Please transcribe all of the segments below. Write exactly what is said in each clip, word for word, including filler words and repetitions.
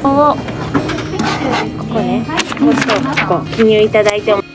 ここね、もっとこう記入いただいても。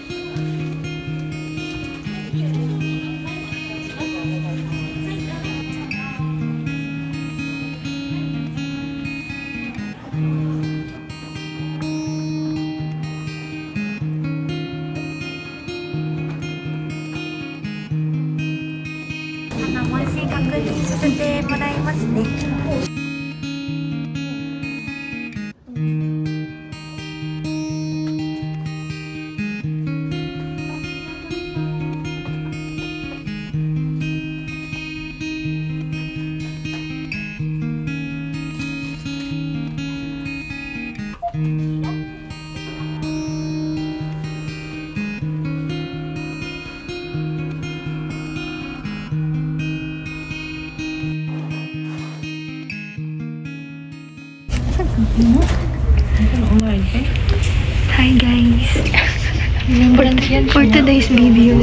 問診確認させてもらいますね。Hi guys, for, for today's video.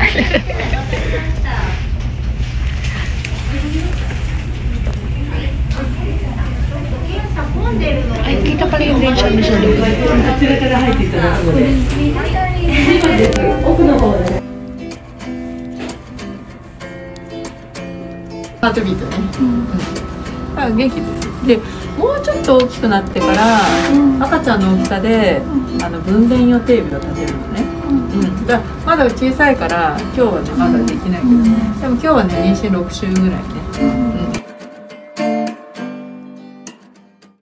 Ay, kita pala yung range ano siya doon. ハートビートね。うん。元気です。で、もうちょっと大きくなってから、赤ちゃんの大きさで、あの分娩予定日を立てるのね。うん。だまだ小さいから、今日はねまだできないけど、でも今日はね妊娠ろく週ぐらいね。うん。